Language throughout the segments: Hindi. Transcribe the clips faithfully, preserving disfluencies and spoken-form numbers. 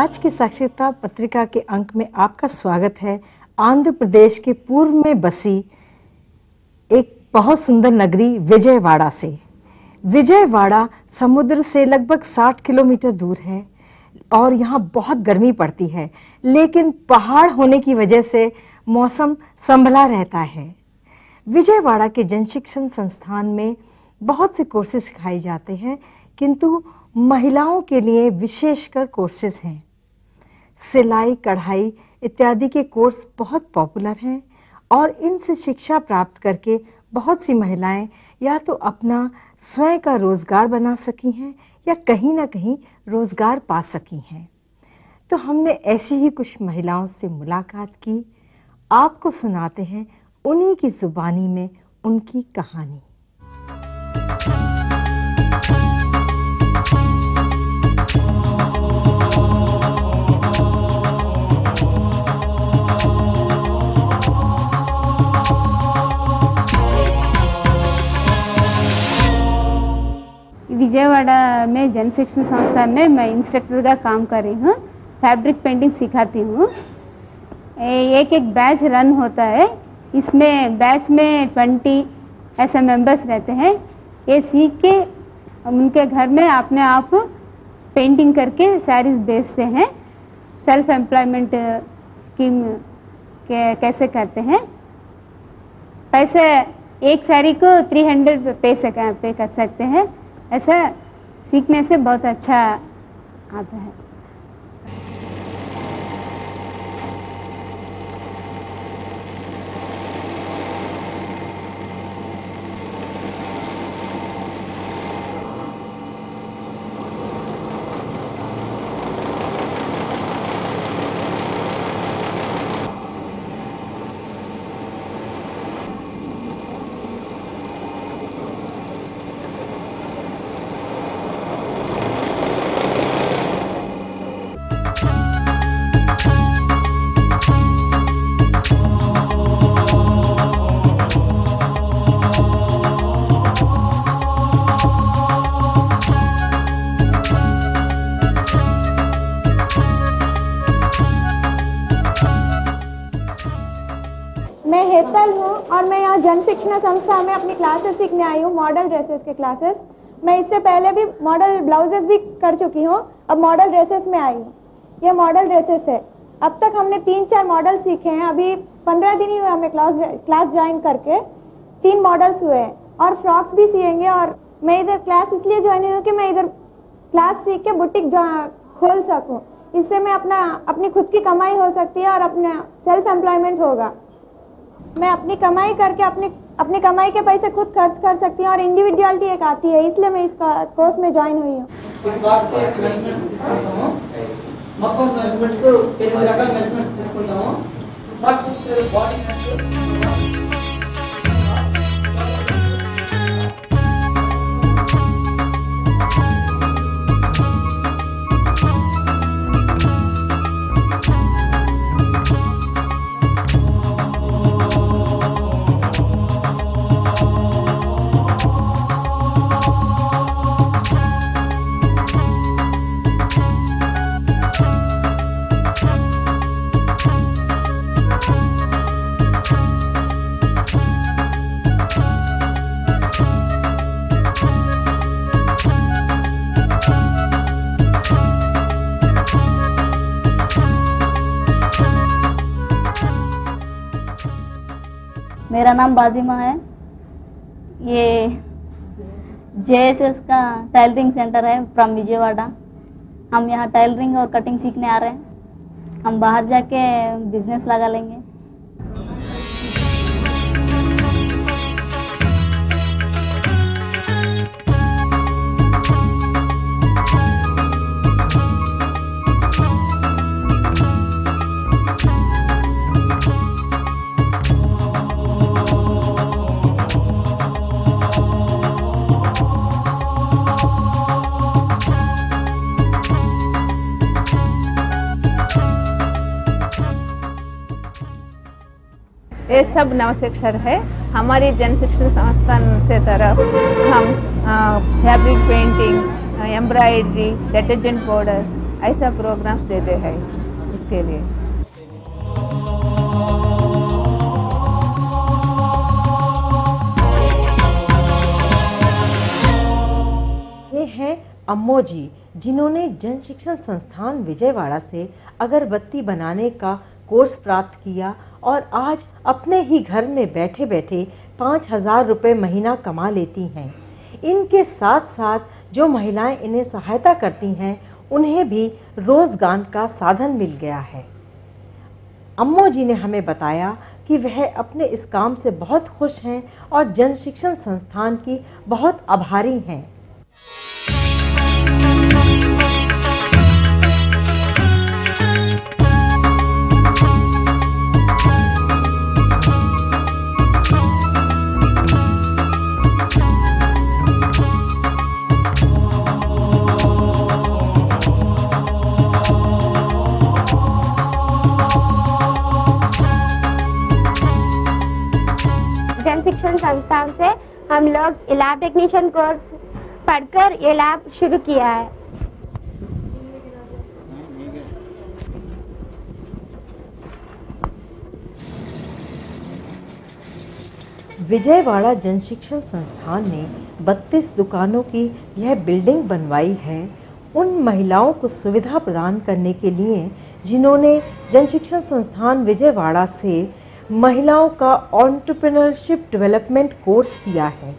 आज की साक्षरता पत्रिका के अंक में आपका स्वागत है। आंध्र प्रदेश के पूर्व में बसी एक बहुत सुंदर नगरी विजयवाड़ा से। विजयवाड़ा समुद्र से लगभग साठ किलोमीटर दूर है और यहाँ बहुत गर्मी पड़ती है, लेकिन पहाड़ होने की वजह से मौसम संभला रहता है। विजयवाड़ा के जन शिक्षण संस्थान में बहुत से कोर्सेज सिखाए जाते हैं, किंतु महिलाओं के लिए विशेषकर कोर्सेज हैं। सिलाई, कढ़ाई इत्यादि के कोर्स बहुत पॉपुलर हैं और इनसे शिक्षा प्राप्त करके बहुत सी महिलाएं या तो अपना स्वयं का रोजगार बना सकी हैं या कहीं ना कहीं रोजगार पा सकी हैं। तो हमने ऐसी ही कुछ महिलाओं से मुलाकात की, आपको सुनाते हैं उन्हीं की जुबानी में उनकी कहानी। विजयवाड़ा में जन शिक्षण संस्थान में मैं इंस्ट्रक्टर का काम कर रही हूँ। फैब्रिक पेंटिंग सिखाती हूँ। एक एक बैच रन होता है, इसमें बैच में ट्वेंटी ऐसे मेंबर्स रहते हैं। ये सीख के उनके घर में अपने आप पेंटिंग करके साड़ीज बेचते हैं। सेल्फ एम्प्लॉयमेंट स्कीम के कैसे करते हैं, पैसे एक साड़ी को थ्री हंड्रेड पे से पे कर सकते हैं। ऐसा सीखने से बहुत अच्छा आता है। मैं हेतल हूँ और मैं यहाँ जन शिक्षण संस्था में अपनी क्लासेस सीखने आई हूँ, मॉडल ड्रेसेस के क्लासेस। मैं इससे पहले भी मॉडल ब्लाउजेस भी कर चुकी हूँ, अब मॉडल ड्रेसेस में आई हूँ। ये मॉडल ड्रेसेस है। अब तक हमने तीन चार मॉडल सीखे हैं। अभी पंद्रह दिन ही हुए हमें क्लास क्लास ज्वाइन करके, तीन मॉडल्स हुए हैं और फ्रॉक्स भी सिएंगे। और मैं इधर क्लास इसलिए ज्वाइन हुई हूँ कि मैं इधर क्लास सीख के बुटीक खोल सकूँ। इससे मैं अपना अपनी खुद की कमाई हो सकती है और अपना सेल्फ एम्प्लॉयमेंट होगा। मैं अपनी कमाई करके अपनी अपनी कमाई के पैसे खुद खर्च कर सकती हूँ और इंडिविजुअलिटी एक आती है, इसलिए मैं इस कोर्स में ज्वाइन हुई हूँ। मेरा नाम बाजिमा है। ये जेएसएस का टेलरिंग सेंटर है फ्रॉम विजयवाड़ा। हम यहाँ टेलरिंग और कटिंग सीखने आ रहे हैं। हम बाहर जाके बिजनेस लगा लेंगे। ये सब नवशिक्षर है। हमारी जन शिक्षण संस्थान से तरफ हम fabric painting, embroidery, detergent powder, ऐसा प्रोग्राम्स देते हैं इसके लिए। ये हैं अम्मो जी, जिन्होंने जन शिक्षण संस्थान विजयवाड़ा से अगरबत्ती बनाने का कोर्स प्राप्त किया और आज अपने ही घर में बैठे बैठे पाँच हजार रुपये महीना कमा लेती हैं। इनके साथ साथ जो महिलाएं इन्हें सहायता करती हैं उन्हें भी रोजगार का साधन मिल गया है। अम्मो जी ने हमें बताया कि वह अपने इस काम से बहुत खुश हैं और जन शिक्षण संस्थान की बहुत आभारी हैं। जन शिक्षण संस्थान से हम लोग लैब टेक्नीशियन कोर्स पढ़कर ये लैब शुरू किया है। विजयवाड़ा जन शिक्षण संस्थान ने बत्तीस दुकानों की यह बिल्डिंग बनवाई है उन महिलाओं को सुविधा प्रदान करने के लिए जिन्होंने जन शिक्षण संस्थान विजयवाड़ा से महिलाओं का एंटरप्रेन्योरशिप डेवलपमेंट कोर्स किया है।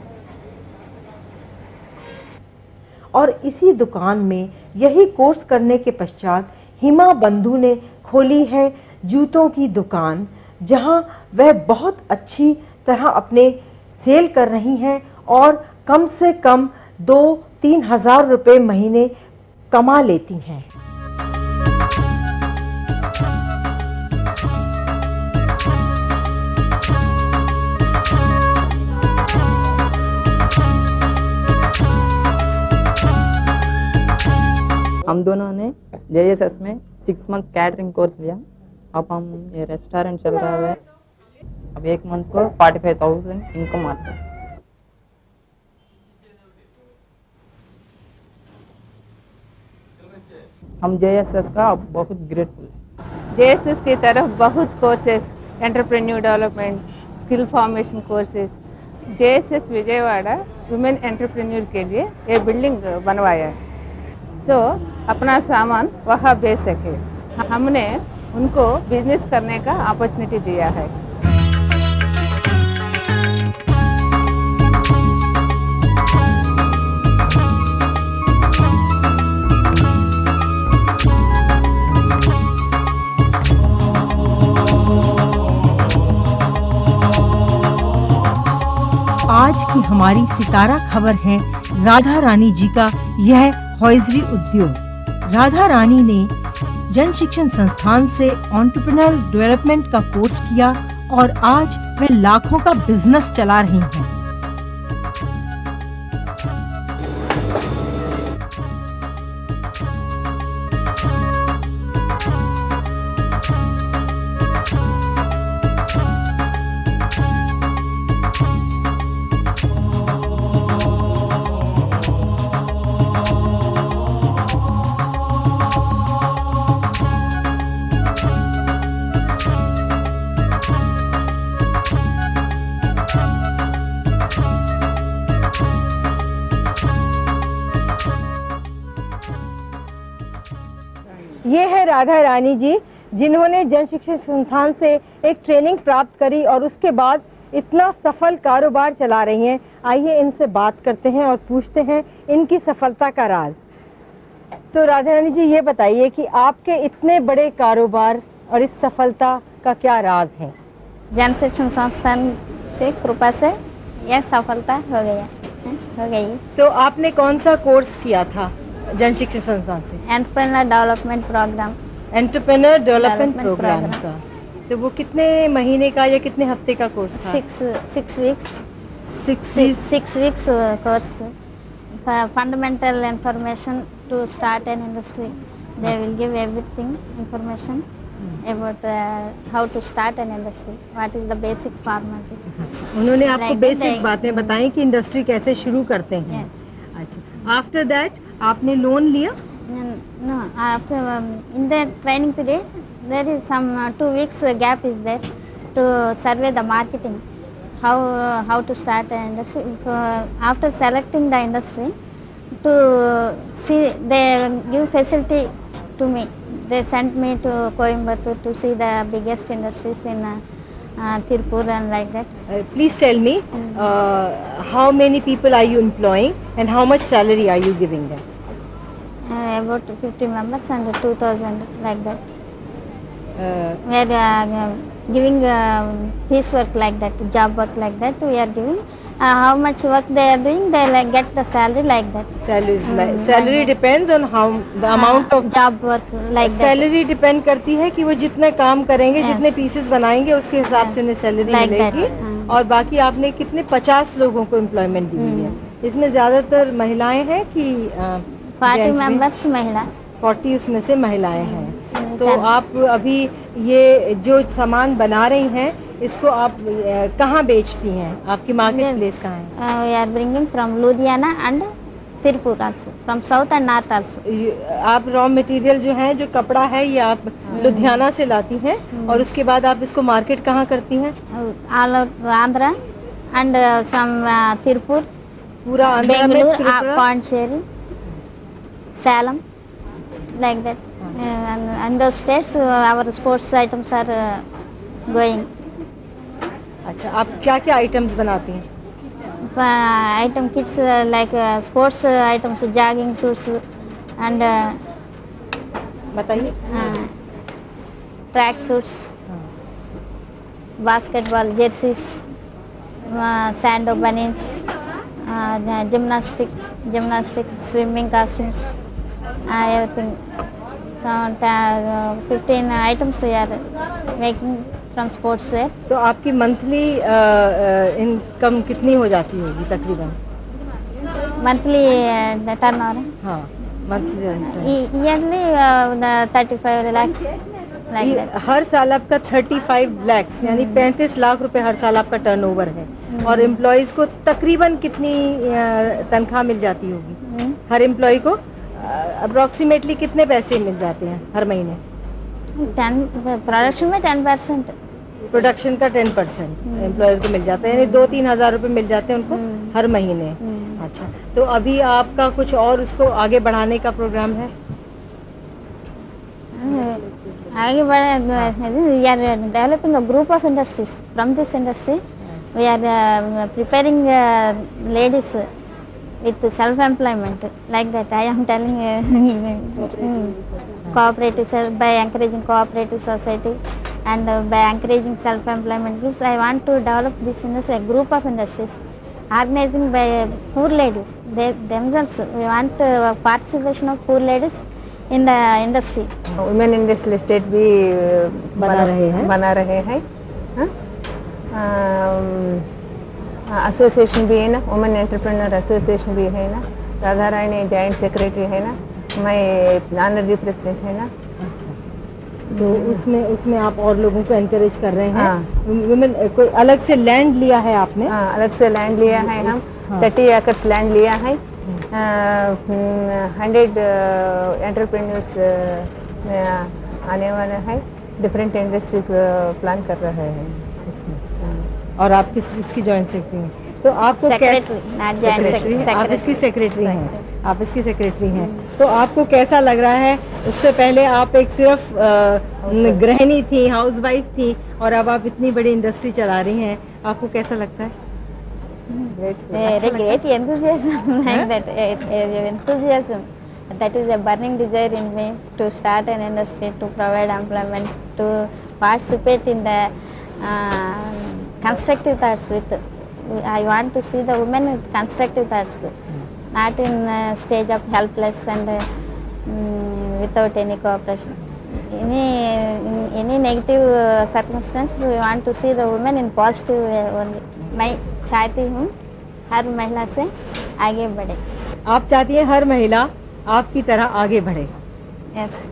और इसी दुकान में यही कोर्स करने के पश्चात हिमा बंधु ने खोली है जूतों की दुकान, जहां वह बहुत अच्छी तरह अपने सेल कर रही हैं और कम से कम दो तीन हजार रुपये महीने कमा लेती हैं। हम दोनों ने जे एस एस में सिक्स मंथ कैटरिंग कोर्स लिया। अब हम ये रेस्टोरेंट चल रहा है। अब एक मंथ को फोर्टी फाइव थाउजेंड इनकम आता है। हम जे एस एस का बहुत ग्रेटफुल है। जे एस एस की तरफ बहुत courses, entrepreneur development, skill formation courses, J S S Vijayawada women entrepreneur के लिए ये बिल्डिंग बनवाया है। सो so, अपना सामान वहाँ बेच सके। हमने उनको बिजनेस करने का अपॉर्चुनिटी दिया है। आज की हमारी सितारा खबर है राधा रानी जी का यह हॉइजरी उद्योग। राधा रानी ने जन शिक्षण संस्थान से एंटरप्रेन्योर डेवलपमेंट का कोर्स किया और आज वे लाखों का बिजनेस चला रही हैं। ये है राधा रानी जी, जिन्होंने जन शिक्षण संस्थान से एक ट्रेनिंग प्राप्त करी और उसके बाद इतना सफल कारोबार चला रही हैं। आइए इनसे बात करते हैं और पूछते हैं इनकी सफलता का राज। तो राधा रानी जी, ये बताइए कि आपके इतने बड़े कारोबार और इस सफलता का क्या राज है? जन शिक्षण संस्थान की कृपा से यह सफलता हो गया हो गई। तो आपने कौन सा कोर्स किया था जन शिक्षण संस्थान से? Entrepreneur development programme. Entrepreneur development programme का। तो वो कितने महीने का या कितने हफ्ते का कोर्स था? Six six weeks six six weeks course. Fundamental information to start an industry. They will give everything information about uh, how to start an industry, what is the basic formalities। उन्होंने आपको Like बेसिक the- बातें बताई कि इंडस्ट्री कैसे शुरू करते हैं। Yes। अच्छा, आफ्टर दैट आपने लोन लिया? Mm, No, after um, in the training period, there is some uh, two weeks uh, gap is there to survey the marketing, how uh, how to start an industry. If, uh, after selecting the industry, to see they give facility to me. They sent me to Coimbatore to see the biggest industries in uh, uh, Tirupur and like that. Uh, please tell me, uh, how many people are you employing and how much salary are you giving them? Uh, about fifty members and two thousand like that. Uh, We are uh, giving uh, piecework like that, job work like that. We are giving uh, how much work they are doing. They like get the salary like that. salaries Hmm, like, salary like depends on how the amount Uh, of job work like that. Salary depend करती है कि वो जितने काम करेंगे, Yes. जितने पीसेस बनाएंगे उसके हिसाब से उन्हें सैलरी Like that, मिलेगी। हाँ। और बाकी आपने कितने पचास लोगों को एम्प्लॉयमेंट दी हुई है। इसमें ज्यादातर महिलाएं हैं कि Forty members महिला. फोर्टी उसमें से महिलाएं हैं। हम्म, तो ten. आप अभी ये जो सामान बना रही हैं इसको आप अ, कहाँ बेचती हैं? आपकी मार्केट Yes. प्लेस कहाँ है? Uh, we are bringing from Ludhiana and Tirupur also, from south and north also. ये- आप रॉ मटेरियल जो है, जो कपड़ा है, ये आप लुधियाना से लाती हैं और उसके बाद आप इसको मार्केट कहाँ करती हैं? Uh, all out Andhra and uh, some uh, Tirupur, पूरा आंध्र में, Bangalore, uh, Tripura? Pondicherry, Salem, like that. Uh, and, and those states, uh, our sports items are uh, going. अच्छा, आप क्या क्या आइटम्स बनाती हैं? Uh, item kits uh, like uh, sports uh, items, jogging suits and uh, बताइए। uh, track suits, basketball jerseys, uh, sando bunnies, uh, gymnastics, gymnastics, swimming costumes, uh, everything. Uh, uh, fifteen items we are making from sports wear. तो आपकी मंथली इनकम कितनी हो जाती होगी तकरीबन? Monthly uh, turnover. हाँ, monthly E- yearly uh, the thirty-five lakhs like that. हर साल आपका पैंतीस लाख यानी पैंतीस लाख रुपए हर साल आपका टर्नओवर है। और एम्प्लॉयज को तकरीबन कितनी अ, तनख्वाह मिल जाती होगी? Hmm. हर एम्प्लॉय को अप्रोक्सीमेटली कितने पैसे मिल जाते हैं हर महीने? ten production में ten percent. प्रोडक्शन का टेन परसेंट एम्प्लॉयर को मिल जाता है, यानी दो तीन हजार रुपये मिल जाते हैं उनको हर महीने। अच्छा, तो अभी आपका कुछ और उसको आगे बढ़ाने का प्रोग्राम है? आगे बढ़े, we are developing a group of industries. From this industry, we are uh, preparing uh, ladies with self-employment. Like that, I am telling uh, cooperative so- by encouraging cooperative society and uh, by encouraging self-employment groups. I want to develop this industry, a group of industries, organizing by poor ladies. They themselves. We want uh, participation of poor ladies in the industry. Women industrial state भी अ, बना रहे हैं। बना रहे हैं। एसोसिएशन भी है ना, वुमेन एंटरप्रेन्योर एसोसिएशन भी है ना, राधा रानी जॉइंट सेक्रेटरी है ना, मैं ऑनररी प्रेसिडेंट है ना। तो उसमें उसमें आप और लोगों को एनकरेज कर रहे हाँ। हैं। वुमेन कोई अलग से लैंड लिया है आपने? हाँ, अलग से लैंड लिया है हम, हाँ। थर्टी एकर्स लैंड लिया है। हंड्रेड एंटरप्रेन्योर्स आने वाला है, डिफरेंट इंडस्ट्रीज प्लान कर रहे हैं इसमें। और आप किस इसकी जॉइंट सेक्रेटरी हैं? तो आपको कैसे Secretary, not joint सेक्रेटरी हैं? आप secretary. इसकी सेक्रेटरी हैं, आप इसकी सेक्रेटरी हैं। तो आपको कैसा लग रहा है? उससे पहले आप एक सिर्फ अ, गृहिणी थी, हाउसवाइफ थी, और अब आप इतनी बड़ी इंडस्ट्री चला रही हैं। आपको कैसा लगता है? Very great enthusiasm like that. eh, eh, Enthusiasm. That is a burning desire in me to start an industry, to provide employment, to participate in the uh, constructive thoughts. With I want to see the women with constructive thoughts, not in uh, stage of helpless and uh, mm, without any cooperation. Any in any negative uh, circumstance, we want to see the women in positive way only. मैं चाहती हूँ हर महिला से आगे बढ़े। आप चाहती हैं हर महिला आपकी तरह आगे बढ़े? Yes.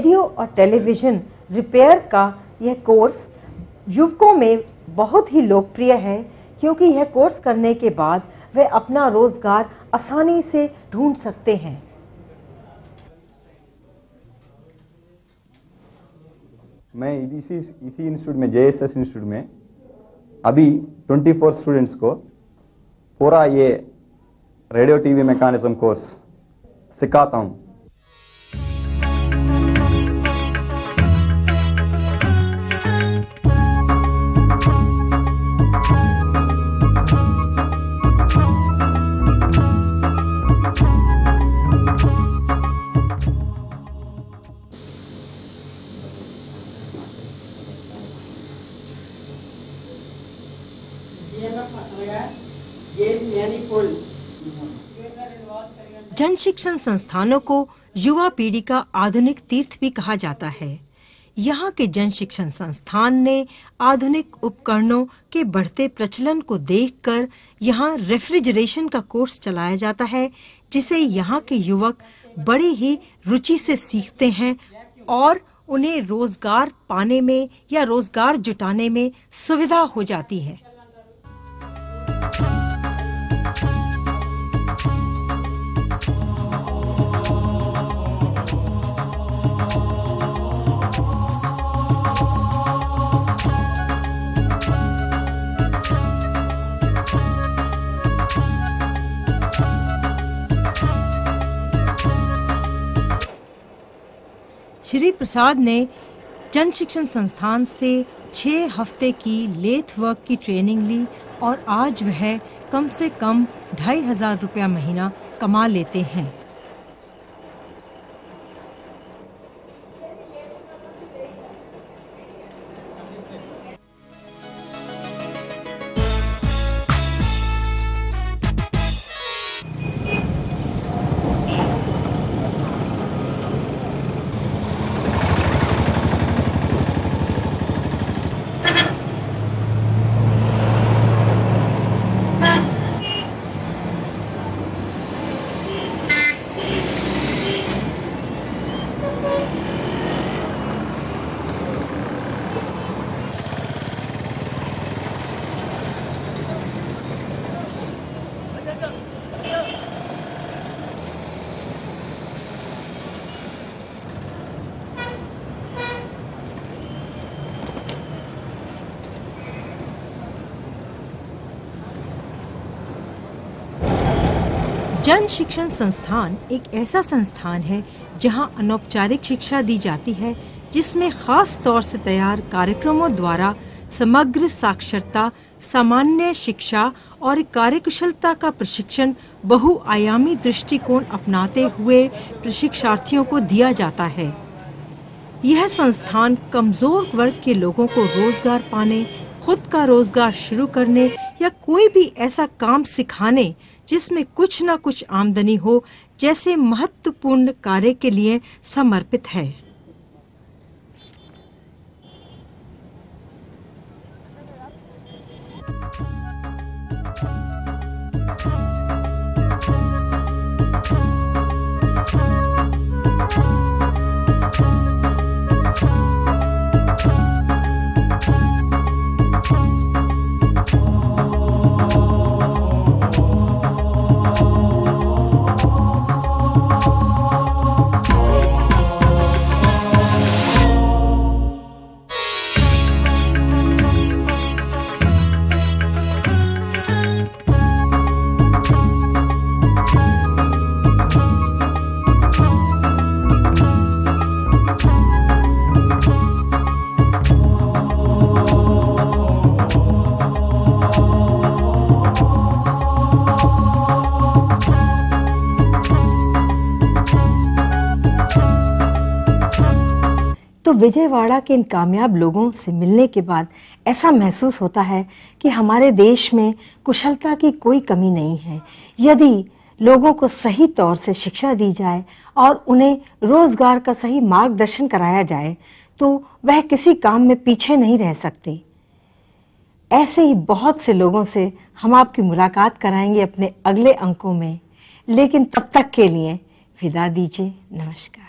रेडियो और टेलीविज़न रिपेयर का यह कोर्स युवकों में बहुत ही लोकप्रिय है, क्योंकि यह कोर्स करने के बाद वे अपना रोजगार आसानी से ढूंढ सकते हैं। मैं इसी इसी इंस्टीट्यूट में जे एस एस इंस्टीट्यूट में अभी चौबीस स्टूडेंट्स को पूरा ये रेडियो टीवी मैकेनिज्म कोर्स सिखाता हूँ। जन शिक्षण संस्थानों को युवा पीढ़ी का आधुनिक तीर्थ भी कहा जाता है। यहाँ के जन शिक्षण संस्थान ने आधुनिक उपकरणों के बढ़ते प्रचलन को देखकर यहाँ रेफ्रिजरेशन का कोर्स चलाया जाता है, जिसे यहाँ के युवक बड़ी ही रुचि से सीखते हैं और उन्हें रोजगार पाने में या रोजगार जुटाने में सुविधा हो जाती है। श्री प्रसाद ने जन शिक्षण संस्थान से छः हफ्ते की लेथ वर्क की ट्रेनिंग ली और आज वह कम से कम ढाई हजार रुपया महीना कमा लेते हैं। जन शिक्षण संस्थान एक ऐसा संस्थान है जहां अनौपचारिक शिक्षा दी जाती है, जिसमें खास तौर से तैयार कार्यक्रमों द्वारा समग्र साक्षरता, सामान्य शिक्षा और कार्यकुशलता का प्रशिक्षण बहुआयामी दृष्टिकोण अपनाते हुए प्रशिक्षार्थियों को दिया जाता है। यह संस्थान कमजोर वर्ग के लोगों को रोजगार पाने, खुद का रोजगार शुरू करने या कोई भी ऐसा काम सिखाने जिसमें कुछ न कुछ आमदनी हो जैसे महत्वपूर्ण कार्य के लिए समर्पित है। तो विजयवाड़ा के इन कामयाब लोगों से मिलने के बाद ऐसा महसूस होता है कि हमारे देश में कुशलता की कोई कमी नहीं है। यदि लोगों को सही तौर से शिक्षा दी जाए और उन्हें रोजगार का सही मार्गदर्शन कराया जाए तो वह किसी काम में पीछे नहीं रह सकते। ऐसे ही बहुत से लोगों से हम आपकी मुलाकात कराएंगे अपने अगले अंकों में, लेकिन तब तक के लिए विदा दीजिए। नमस्कार।